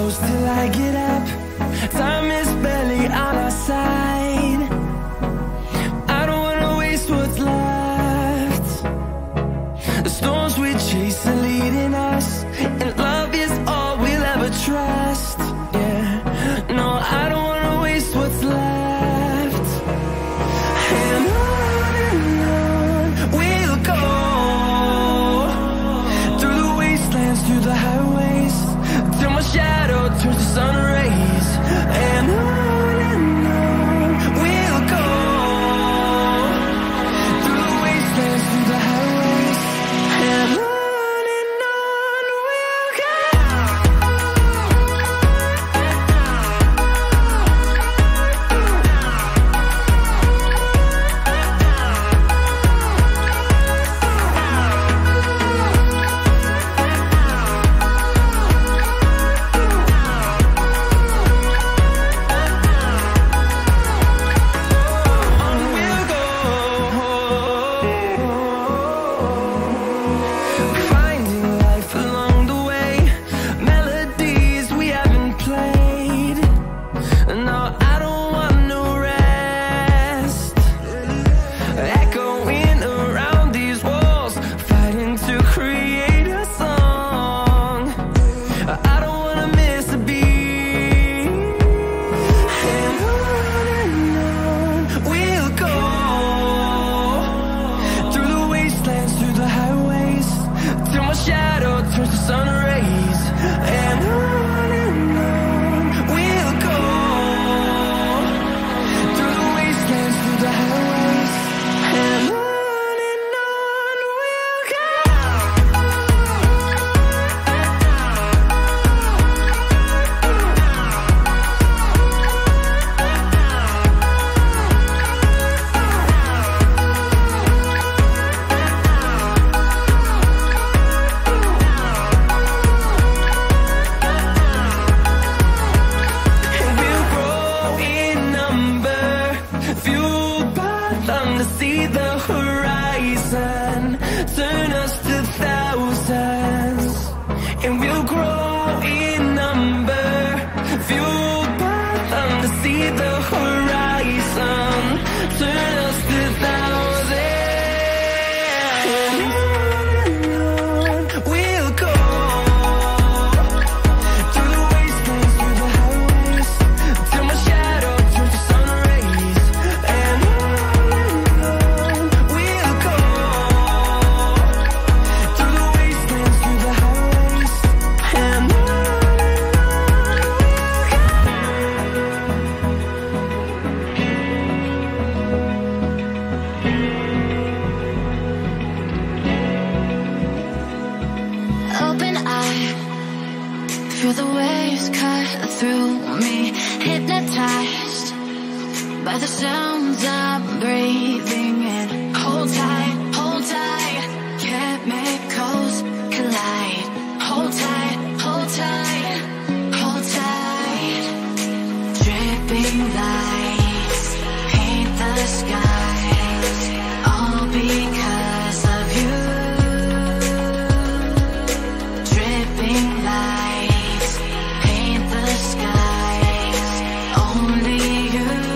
close till I get up. Time is barely on our side. I don't wanna waste what's left. The storms we chase are leading us, and love is all we'll ever trust. Yeah, no, I don't wanna waste what's left. And on we'll go, through the wastelands, through the highways, till my shadow turns to sun rays. And on we'll go, through the wastelands, through the highways, and on we'll go. Feel the waves cut through me, hypnotized by the sounds I'm breathing in. Hold tight, chemicals collide. Hold tight, hold tight, hold tight. Dripping lights paint the skies, all because of you. Dripping lights paint the skies, only you.